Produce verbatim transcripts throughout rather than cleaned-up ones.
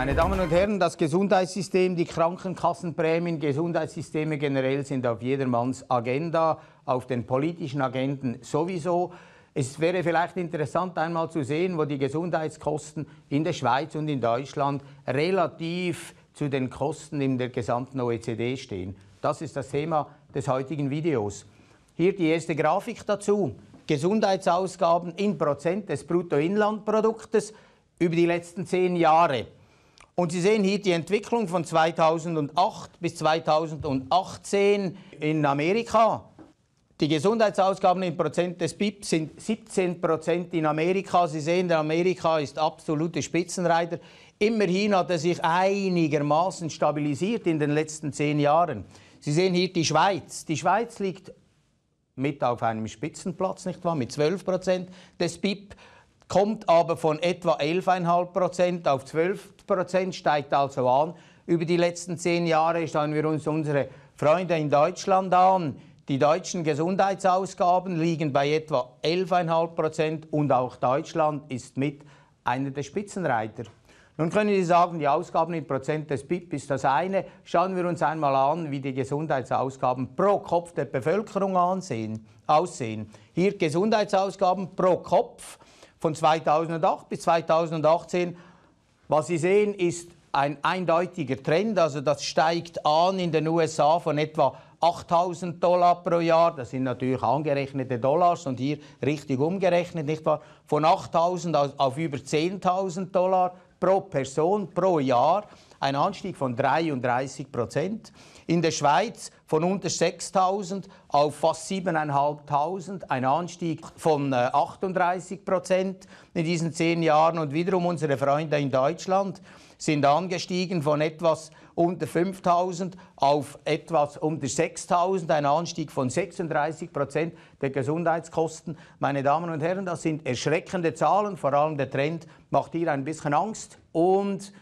Meine Damen und Herren, das Gesundheitssystem, die Krankenkassenprämien, Gesundheitssysteme generell sind auf jedermanns Agenda, auf den politischen Agenden sowieso. Es wäre vielleicht interessant, einmal zu sehen, wo die Gesundheitskosten in der Schweiz und in Deutschland relativ zu den Kosten in der gesamten O E C D stehen. Das ist das Thema des heutigen Videos. Hier die erste Grafik dazu. Gesundheitsausgaben in Prozent des Bruttoinlandproduktes über die letzten zehn Jahre. Und Sie sehen hier die Entwicklung von zweitausendacht bis zweitausendachtzehn in Amerika. Die Gesundheitsausgaben in Prozent des B I P sind siebzehn Prozent in Amerika. Sie sehen, der Amerika ist absolute Spitzenreiter. Immerhin hat er sich einigermaßen stabilisiert in den letzten zehn Jahren. Sie sehen hier die Schweiz. Die Schweiz liegt mit auf einem Spitzenplatz, nicht wahr? Mit zwölf Prozent des B I P, kommt aber von etwa elf Komma fünf Prozent auf zwölf Prozent, steigt also an. Über die letzten zehn Jahre schauen wir uns unsere Freunde in Deutschland an. Die deutschen Gesundheitsausgaben liegen bei etwa elf Komma fünf Prozent und auch Deutschland ist mit einer der Spitzenreiter. Nun können Sie sagen, die Ausgaben in Prozent des B I P ist das eine. Schauen wir uns einmal an, wie die Gesundheitsausgaben pro Kopf der Bevölkerung ansehen, aussehen. Hier Gesundheitsausgaben pro Kopf von zweitausendacht bis zweitausendachtzehn. Was Sie sehen, ist ein eindeutiger Trend. Also das steigt an in den U S A von etwa achttausend Dollar pro Jahr. Das sind natürlich angerechnete Dollars und hier richtig umgerechnet, nicht wahr? Von achttausend auf über zehntausend Dollar pro Person pro Jahr, ein Anstieg von dreiunddreißig Prozent. In der Schweiz von unter sechstausend auf fast siebentausendfünfhundert, ein Anstieg von achtunddreißig Prozent in diesen zehn Jahren. Und wiederum unsere Freunde in Deutschland sind angestiegen von etwas unter fünftausend auf etwas unter sechstausend, ein Anstieg von sechsunddreißig Prozent der Gesundheitskosten. Meine Damen und Herren, das sind erschreckende Zahlen, vor allem der Trend macht hier ein bisschen Angst und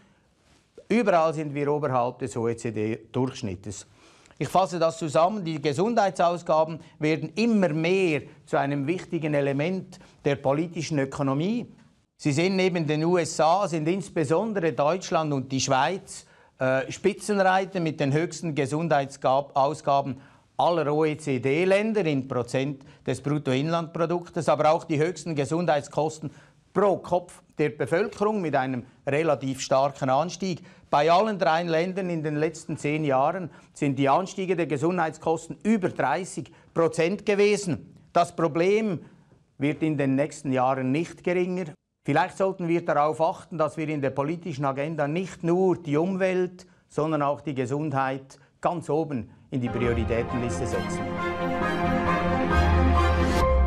überall sind wir oberhalb des O E C D-Durchschnittes. Ich fasse das zusammen, die Gesundheitsausgaben werden immer mehr zu einem wichtigen Element der politischen Ökonomie. Sie sehen, neben den U S A sind insbesondere Deutschland und die Schweiz äh, Spitzenreiter mit den höchsten Gesundheitsausgaben aller O E C D-Länder in Prozent des Bruttoinlandproduktes, aber auch die höchsten Gesundheitskosten pro Kopf der Bevölkerung mit einem relativ starken Anstieg. Bei allen drei Ländern in den letzten zehn Jahren sind die Anstiege der Gesundheitskosten über dreißig Prozent gewesen. Das Problem wird in den nächsten Jahren nicht geringer. Vielleicht sollten wir darauf achten, dass wir in der politischen Agenda nicht nur die Umwelt, sondern auch die Gesundheit ganz oben in die Prioritätenliste setzen.